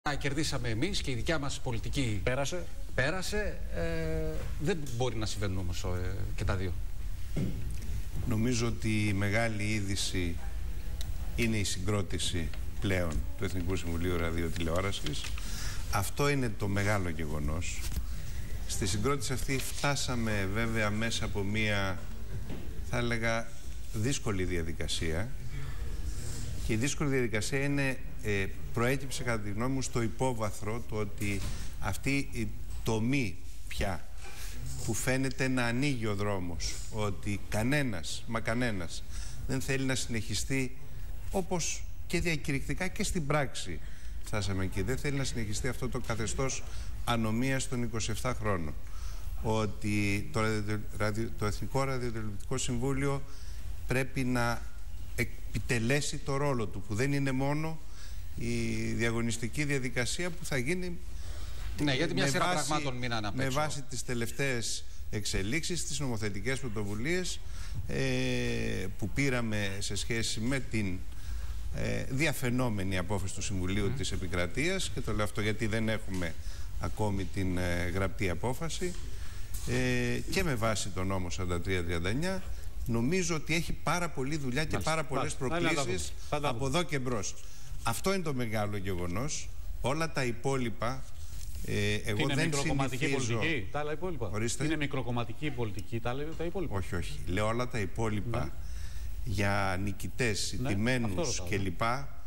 Κερδίσαμε εμείς και η δικιά μας πολιτική πέρασε. Δεν μπορεί να συμβαίνουν όμως και τα δύο. Νομίζω ότι η μεγάλη είδηση είναι η συγκρότηση πλέον του Εθνικού Συμβουλίου Ραδιοτηλεόρασης. Αυτό είναι το μεγάλο γεγονός. Στη συγκρότηση αυτή φτάσαμε βέβαια μέσα από μία, θα έλεγα, δύσκολη διαδικασία. Και η δύσκολη διαδικασία είναι, προέκυψε κατά τη γνώμη μου στο υπόβαθρο το ότι αυτή η τομή πια που φαίνεται να ανοίγει ο δρόμος, ότι κανένας δεν θέλει να συνεχιστεί όπως και διακηρυκτικά και στην πράξη φτάσαμε εκεί. Δεν θέλει να συνεχιστεί αυτό το καθεστώς ανομίας των 27 χρόνων. Ότι το Εθνικό Ραδιοτηλεοπτικό Συμβούλιο πρέπει να επιτελέσει το ρόλο του, που δεν είναι μόνο η διαγωνιστική διαδικασία που θα γίνει, ναι, γιατί μια σειρά πραγμάτων μείνανε απ' έξω. Με βάση τις τελευταίες εξελίξεις, τις νομοθετικές πρωτοβουλίες που πήραμε σε σχέση με την διαφαινόμενη απόφαση του Συμβουλίου της Επικρατείας, και το λέω αυτό γιατί δεν έχουμε ακόμη την γραπτή απόφαση, και με βάση τον νόμο 4339. Νομίζω ότι έχει πάρα πολλή δουλειά και πάρα πολλές προκλήσεις από εδώ και μπρος. Αυτό είναι το μεγάλο γεγονός. Όλα τα υπόλοιπα, εγώ είναι δεν μικροκομματική συνηθίζω... πολιτική, τα άλλα υπόλοιπα. Ορίστε. Είναι μικροκομματική πολιτική, τα υπόλοιπα. Όχι, όχι. Λέω όλα τα υπόλοιπα για νικητές, συντημένους κλπ.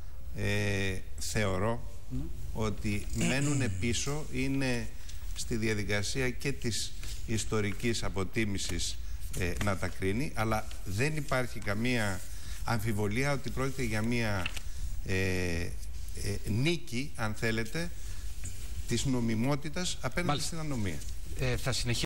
Θεωρώ ότι μένουν πίσω, είναι στη διαδικασία και της ιστορικής αποτίμησης να τα κρίνει, αλλά δεν υπάρχει καμία αμφιβολία ότι πρόκειται για μια νίκη, αν θέλετε, της νομιμότητας απέναντι στην ανομία. Θα συνεχίσουμε.